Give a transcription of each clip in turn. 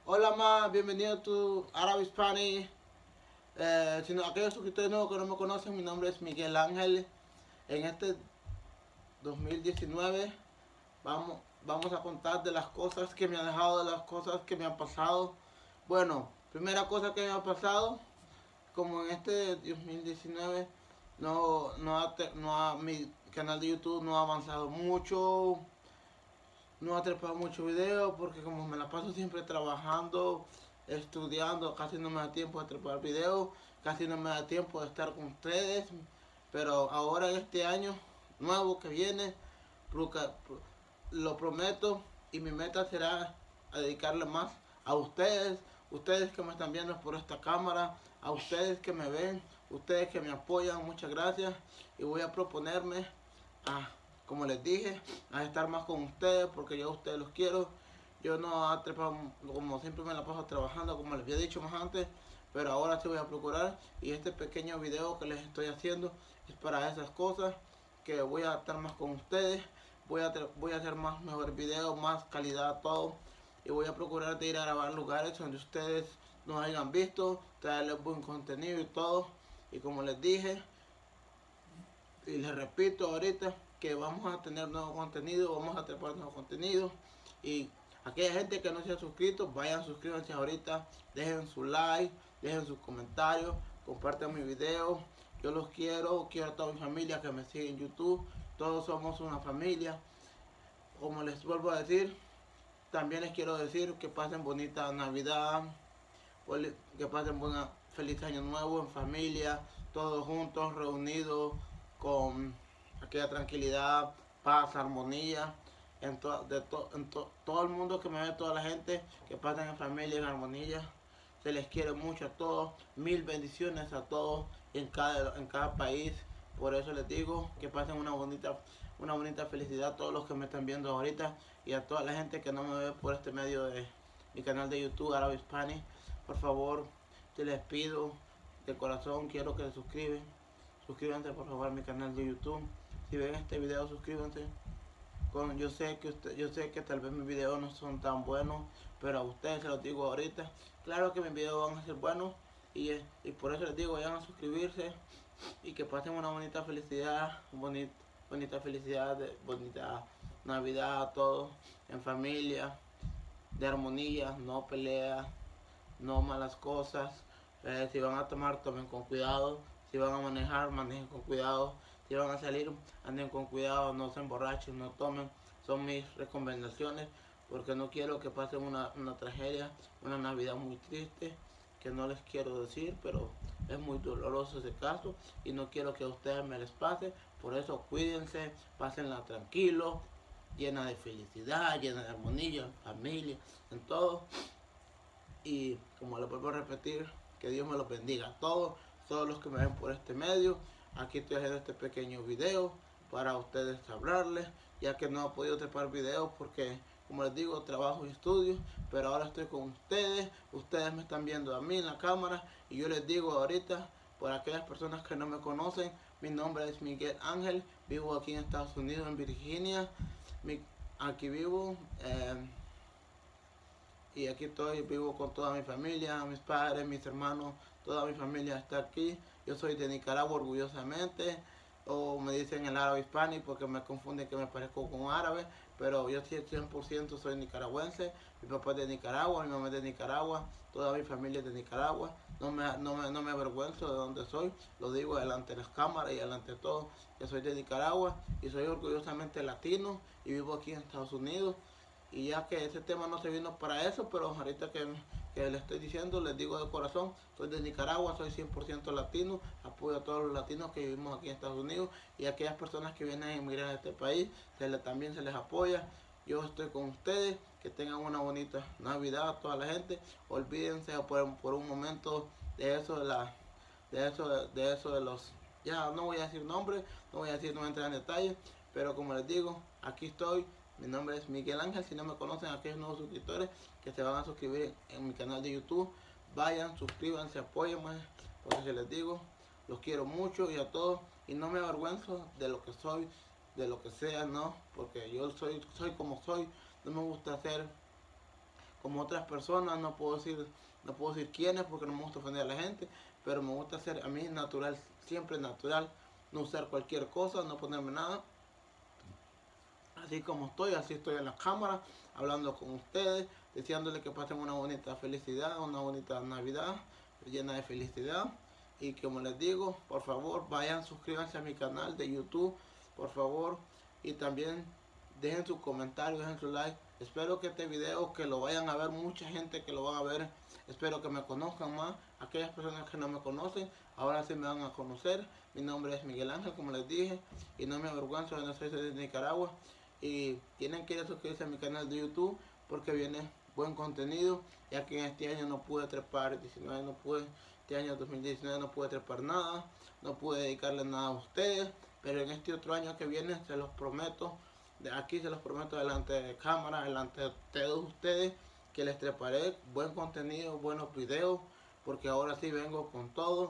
Hola más, bienvenido a tu Árabe Spanish. Si aquellos suscriptores nuevos que no me conocen, mi nombre es Miguel Ángel. En este 2019 vamos a contar de las cosas que me han dejado, de las cosas que me han pasado. Bueno, primera cosa que me ha pasado, como en este 2019 mi canal de YouTube no ha avanzado mucho, no ha trepado mucho video porque como me la paso siempre trabajando, estudiando, casi no me da tiempo de trepar video, casi no me da tiempo de estar con ustedes, pero ahora en este año nuevo que viene, lo prometo y mi meta será a dedicarle más a ustedes, ustedes que me están viendo por esta cámara, a ustedes que me ven, ustedes que me apoyan, muchas gracias y voy a proponerme a, como les dije, a estar más con ustedes porque yo a ustedes los quiero. Yo no he trepado, como siempre me la paso trabajando, como les había dicho más antes, pero ahora sí voy a procurar y este pequeño video que les estoy haciendo es para esas cosas, que voy a estar más con ustedes, voy a hacer más mejor videos, más calidad todo y voy a procurar de ir a grabar lugares donde ustedes nos hayan visto, traerles buen contenido y todo. Y como les dije, y les repito ahorita que vamos a tener nuevo contenido, vamos a trepar nuevo contenido. Y aquella gente que no se ha suscrito, vayan, suscríbanse ahorita, dejen su like, dejen sus comentarios, compartan mi video. Yo los quiero a toda mi familia que me sigue en YouTube. Todos somos una familia. Como les vuelvo a decir, también les quiero decir que pasen bonita Navidad, que pasen buena, feliz año nuevo en familia, todos juntos, reunidos, con aquella tranquilidad, paz, armonía, todo el mundo que me ve, toda la gente, que pasen en familia, en armonía. Se les quiere mucho a todos, mil bendiciones a todos en cada país. Por eso les digo que pasen una bonita felicidad a todos los que me están viendo ahorita y a toda la gente que no me ve por este medio de mi canal de YouTube Árabe Hispanic. Por favor, te les pido de corazón, quiero que se suscriban. Suscríbanse por favor a mi canal de YouTube. Si ven este video, suscríbanse. Yo sé que tal vez mis videos no son tan buenos, pero a ustedes se los digo ahorita. Claro que mis videos van a ser buenos y por eso les digo, vayan a suscribirse y que pasen una bonita felicidad, bonita felicidad, bonita Navidad a todos, en familia, de armonía, no peleas, no malas cosas. Si van a tomar, tomen con cuidado. Si van a manejar, manejen con cuidado. Si van a salir, anden con cuidado, no se emborrachen, no tomen. Son mis recomendaciones porque no quiero que pasen una tragedia, una Navidad muy triste, que no les quiero decir, pero es muy doloroso ese caso y no quiero que a ustedes me les pase. Por eso cuídense, pásenla tranquilo, llena de felicidad, llena de armonía, en familia, en todo. Y como les vuelvo a repetir, que Dios me los bendiga a todos los que me ven por este medio. Aquí estoy haciendo este pequeño video para ustedes hablarles, ya que no he podido trepar videos porque, como les digo, trabajo y estudio, pero ahora estoy con ustedes me están viendo a mí en la cámara y yo les digo ahorita, por aquellas personas que no me conocen, mi nombre es Miguel Ángel, vivo aquí en Estados Unidos, en Virginia, aquí vivo. Y aquí estoy, vivo con toda mi familia, mis padres, mis hermanos, toda mi familia está aquí. Yo soy de Nicaragua orgullosamente, o me dicen el árabe hispánico porque me confunden que me parezco con árabe, pero yo 100% soy nicaragüense. Mi papá es de Nicaragua, mi mamá es de Nicaragua, toda mi familia es de Nicaragua. No me avergüenzo de donde soy, lo digo delante de las cámaras y delante de todo, que soy de Nicaragua y soy orgullosamente latino y vivo aquí en Estados Unidos. Y ya que ese tema no se vino para eso, pero ahorita que le estoy diciendo, les digo de corazón, soy de Nicaragua, soy 100% latino, apoyo a todos los latinos que vivimos aquí en Estados Unidos y a aquellas personas que vienen a emigrar a este país, también se les apoya. Yo estoy con ustedes, que tengan una bonita Navidad a toda la gente. Olvídense por un momento de eso de eso de los, ya no voy a decir nombres, no voy a entrar en detalles, pero como les digo, aquí estoy. Mi nombre es Miguel Ángel. Si no me conocen, aquellos nuevos suscriptores que se van a suscribir en mi canal de YouTube, vayan, suscríbanse, apóyenme, porque si les digo, los quiero mucho y a todos, y no me avergüenzo de lo que soy, de lo que sea, no, porque yo soy como soy, no me gusta ser como otras personas, no puedo decir quiénes porque no me gusta ofender a la gente, pero me gusta ser a mí natural, siempre natural, no usar cualquier cosa, no ponerme nada. Así como estoy, así estoy en la cámara, hablando con ustedes, deseándoles que pasen una bonita felicidad, una bonita Navidad llena de felicidad. Y como les digo, por favor, vayan, suscríbanse a mi canal de YouTube, por favor. Y también dejen sus comentarios, dejen su like. Espero que este video, que lo vayan a ver mucha gente que lo van a ver. Espero que me conozcan más. Aquellas personas que no me conocen, ahora sí me van a conocer. Mi nombre es Miguel Ángel, como les dije, y no me avergüenzo de no ser de Nicaragua. Y tienen que ir a suscribirse a mi canal de YouTube porque viene buen contenido, ya que en este año no pude trepar, 19 no pude, este año 2019 no pude trepar nada, no pude dedicarle nada a ustedes, pero en este otro año que viene se los prometo, de aquí se los prometo delante de cámara, delante de todos ustedes, que les treparé buen contenido, buenos videos, porque ahora sí vengo con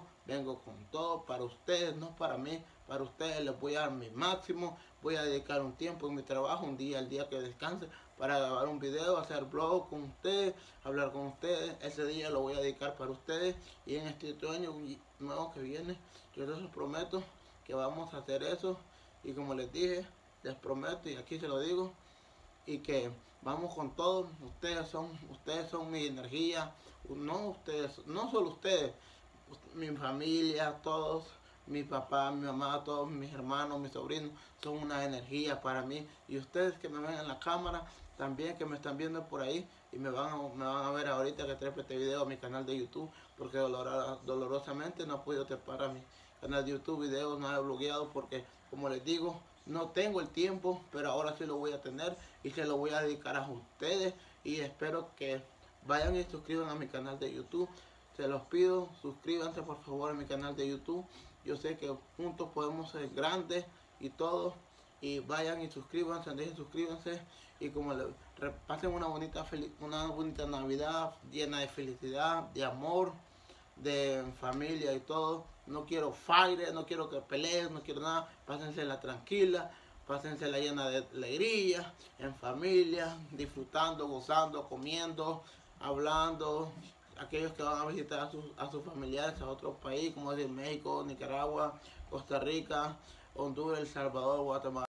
todo para ustedes, no para mí, para ustedes les voy a dar mi máximo, voy a dedicar un tiempo en mi trabajo, un día, el día que descanse, para grabar un video, hacer blog con ustedes, hablar con ustedes, ese día lo voy a dedicar para ustedes, y en este otro año nuevo que viene, yo les prometo que vamos a hacer eso, y como les dije, les prometo, y aquí se lo digo, y que vamos con todo. Ustedes son mi energía, no ustedes, no solo ustedes, mi familia, todos, mi papá, mi mamá, todos mis hermanos, mis sobrinos, son una energía para mí. Y ustedes que me ven en la cámara, también que me están viendo por ahí y me van a ver ahorita que trepe este video a mi canal de YouTube, porque dolorosamente no he podido trepar a mi canal de YouTube videos, no he blogueado porque, como les digo, no tengo el tiempo, pero ahora sí lo voy a tener y se lo voy a dedicar a ustedes, y espero que vayan y suscriban a mi canal de YouTube. Se los pido, suscríbanse por favor a mi canal de YouTube. Yo sé que juntos podemos ser grandes y todos. Y vayan y suscríbanse, suscríbanse. Y como pasen una bonita Navidad llena de felicidad, de amor, de familia y todo. No quiero fire, no quiero que peleen, no quiero nada. Pásensela tranquila, pásensela llena de alegría, en familia, disfrutando, gozando, comiendo, hablando. Aquellos que van a visitar a sus familiares a otros países, como es México, Nicaragua, Costa Rica, Honduras, El Salvador, Guatemala.